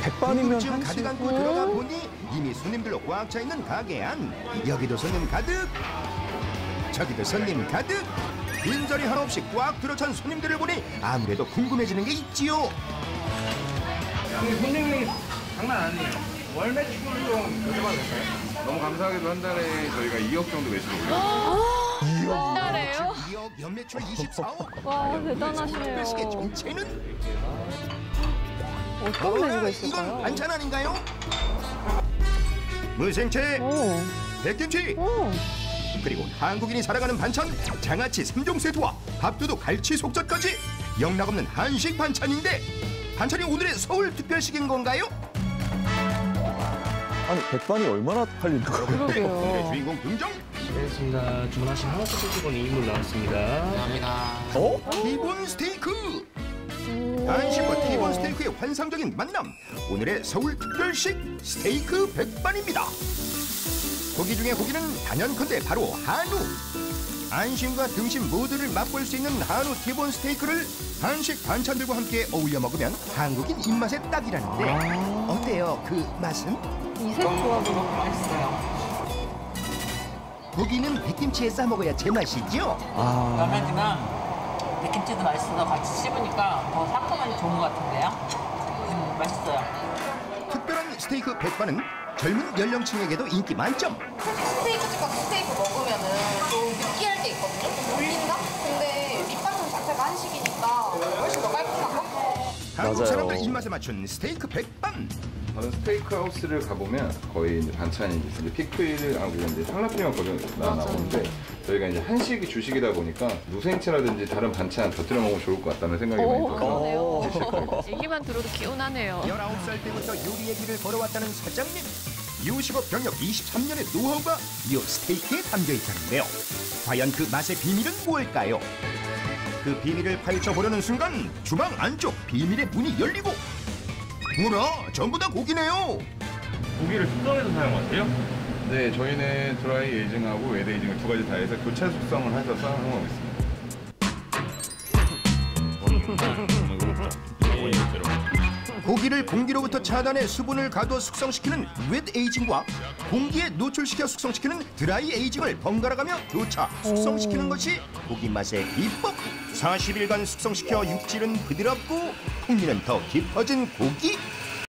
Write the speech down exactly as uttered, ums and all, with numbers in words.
백반이면 쯤 한식. 가득 안고 들어가 보니 이미 손님들로 꽉 차 있는 가게 안. 여기도 손님 가득, 저기도 손님 가득. 빈자리 하나 없이 꽉 들어찬 손님들을 보니 아무래도 궁금해지는 게 있지요. 손님이 장난 아니에요. 월 매출을 좀 여쭤봐도 될까요? 너무 감사하게도 한 달에 저희가 이억 정도 매출을 올려요. 한 달에요? 이억 연매출 이십사억. 와, 대단하시네요. 의 정체는? 어떤 뭐야, 메뉴가 이건 있을까요? 반찬 아닌가요? 무생채, 오, 백김치, 오. 그리고 한국인이 살아가는 반찬 장아찌 삼 종 세트와 밥도둑 갈치 속젓까지 영락없는 한식 반찬인데 반찬이 오늘의 서울특별식인 건가요? 아니 백반이 얼마나 팔리는 거예요? 오늘의 그러게요. 주인공 등장. 알겠습니다. 주문하신 한우스 소주건 이 인분 나왔습니다. 어? 티본 스테이크. 한식과 티본 스테이크의 환상적인 만남. 오늘의 서울특별식 스테이크 백반입니다. 고기 중에 고기는 단연컨대 바로 한우. 안심과 등심 모두를 맛볼 수 있는 한우 티본 스테이크를 한식 반찬들과 함께 어울려 먹으면 한국인 입맛에 딱이라는데 어때요? 그 맛은? 이색 조합이 너무 맛있어요. 고기는 백김치에 싸 먹어야 제맛이죠? 아, 라면이랑 백김치도 맛있어서 같이 씹으니까 더 상큼하니 좋은 것 같은데요. 음, 맛있어요. 특별한 스테이크 백반은 젊은 연령층에게도 인기 만점. 스테이크 집과 스테이크 먹으면은 좀 느끼할 게 있거든요? 좀 물린다? 근데 밑반찬 자체가 한식이니까 훨씬 더 깔끔한 거? 한국 맞아요. 사람들 입맛에 맞춘 스테이크 백반. 다른 스테이크 하우스를 가보면 거의 이제 반찬이 이제 피클하고 이제 할라피뇨 거기 나오는데 저희가 이제 한식이 주식이다 보니까 무생채라든지 다른 반찬 곁들여 먹으면 좋을 것 같다는 생각이 많이 오, 들어서 그러네요. 얘기만 들어도 개운하네요. 열아홉 살 때부터 요리 얘기를 걸어왔다는 사장님. 요식업 경력 이십삼 년의 노하우가 이 스테이크에 담겨 있다는데요. 과연 그 맛의 비밀은 뭘까요? 그 비밀을 파헤쳐보려는 순간 주방 안쪽 비밀의 문이 열리고 뭐라? 전부 다 고기네요. 고기를 숙성해서 사용하세요? 네, 저희는 드라이 에이징하고 웨드 에이징을 두 가지 다 해서 교차 숙성을 해서 사용하고 있습니다. 고기를 공기로부터 차단해 수분을 가두어 숙성시키는 웨드 에이징과 공기에 노출시켜 숙성시키는 드라이 에이징을 번갈아가며 교차 숙성시키는 것이 고기 맛의 비법. 사십 일간 숙성시켜 육질은 부드럽고 풍미는 더 깊어진 고기.